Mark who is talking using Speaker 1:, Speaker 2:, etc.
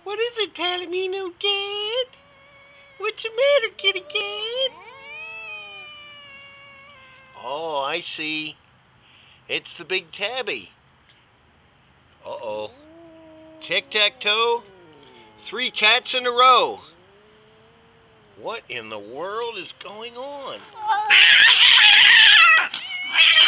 Speaker 1: What is it, Palomino Cat? What's the matter, kitty cat? Oh, I see. It's the Big Tabby. Uh-oh. Tic Tac Toe? 3 cats in a row. What in the world is going on?